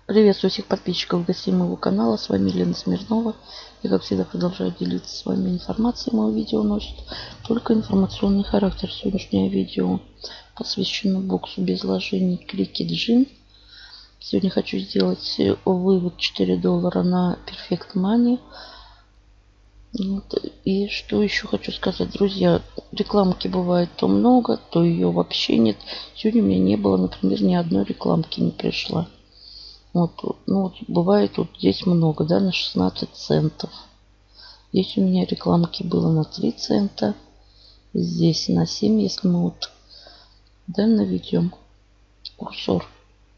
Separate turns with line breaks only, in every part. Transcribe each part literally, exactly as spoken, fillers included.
Приветствую всех подписчиков и гостей моего канала. С вами Елена Смирнова. Я, как всегда, продолжаю делиться с вами информацией. Мое видео носит только информационный характер. Сегодняшнее видео посвящено боксу без вложений Cricket Gin. Сегодня хочу сделать вывод четыре доллара на Perfect Money. Вот. И что еще хочу сказать, друзья, рекламки бывает то много, то ее вообще нет. Сегодня у меня не было, например, ни одной рекламки не пришла. Вот, ну вот бывает вот здесь много, да, на шестнадцать центов. Здесь у меня рекламки было на три цента. Здесь на семь, если мы вот, да, наведем курсор.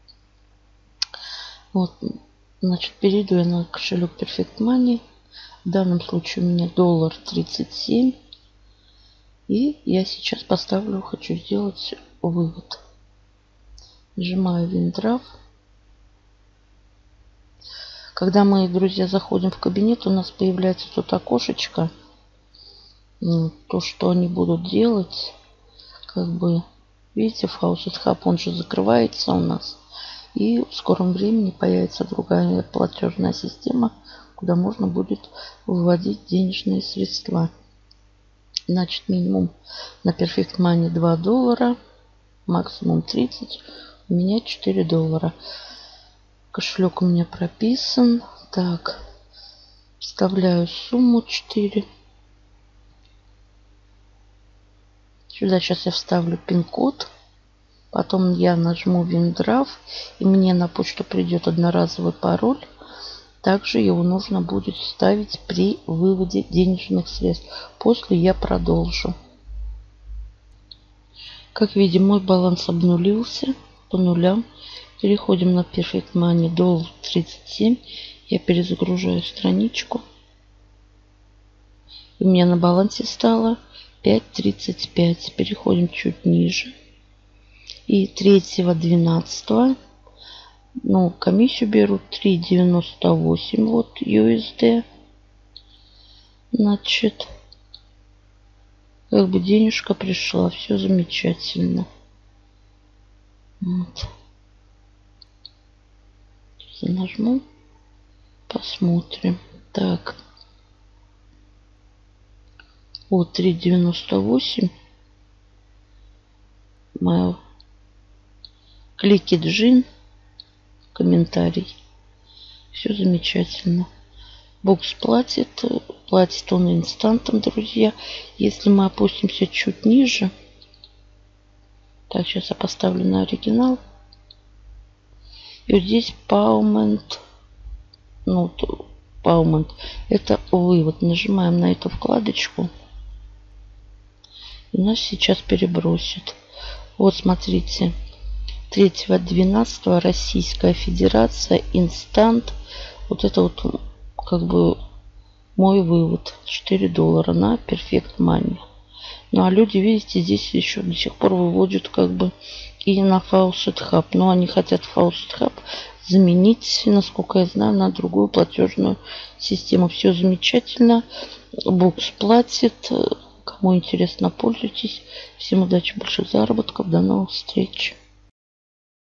Вот, значит, перейду я на кошелек Perfect Money. В данном случае у меня доллар тридцать семь. И я сейчас поставлю, хочу сделать вывод. Нажимаю Winddraw. Когда мы, друзья, заходим в кабинет, у нас появляется тут окошечко. То, что они будут делать, как бы, видите, Faucet Hub, он же закрывается у нас. И в скором времени появится другая платежная система, куда можно будет выводить денежные средства. Значит, минимум на Perfect Money два доллара, максимум тридцать, у меня четыре доллара. Кошелек у меня прописан. Так, вставляю сумму четыре. Сюда сейчас я вставлю пин-код. Потом я нажму Winddraw. И мне на почту придет одноразовый пароль. Также его нужно будет вставить при выводе денежных средств. После я продолжу. Как видим, мой баланс обнулился по нулям. Переходим на Perfect Money, доллар тридцать семь. Я перезагружаю страничку. У меня на балансе стало пять тридцать пять. Переходим чуть ниже. И третьего двенадцатого, ну, комиссию берут три девяносто восемь, вот ю эс ди. Значит, как бы денежка пришла, все замечательно. Вот. Нажму, посмотрим. Так, вот три девяносто восемь. Моя Cricket Gin, комментарий. Все замечательно. Бокс платит, платит он инстантом, друзья. Если мы опустимся чуть ниже, так, сейчас я поставлю на оригинал. И вот здесь Payment, ну, Payment, это вывод. Нажимаем на эту вкладочку. И нас сейчас перебросит. Вот, смотрите, третьего двенадцатого Российская Федерация, инстант. Вот это вот, как бы, мой вывод. четыре доллара на Perfect Money. Ну, а люди, видите, здесь еще до сих пор выводят, как бы, и на Faucet Hub. Но они хотят Faucet Hub заменить, насколько я знаю, на другую платежную систему. Все замечательно. Бокс платит. Кому интересно, пользуйтесь. Всем удачи, больших заработков. До новых встреч.